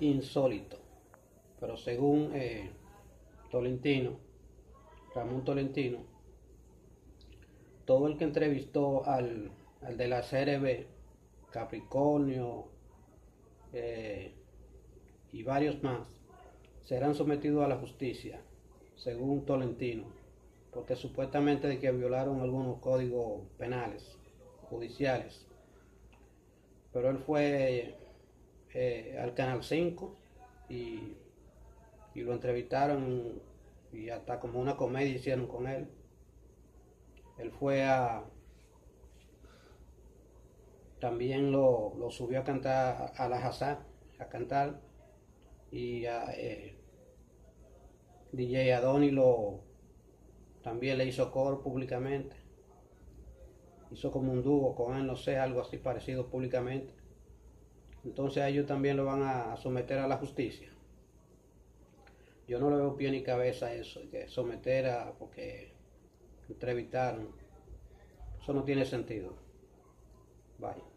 insólito, pero según Ramón Tolentino, todo el que entrevistó al de la CRB, Capricornio y varios más, serán sometidos a la justicia, según Tolentino, porque supuestamente de que violaron algunos códigos penales, judiciales. Pero él fue al Canal 5 y lo entrevistaron y hasta como una comedia hicieron con él. Él fue también lo subió a cantar a la Hazá, a cantar, y DJ Adoni también le hizo coro públicamente, hizo como un dúo con él, no sé, algo así parecido públicamente. Entonces a ellos también lo van a someter a la justicia. Yo no le veo pie ni cabeza a eso, que someter porque entrevistaron. Eso no tiene sentido. Bye.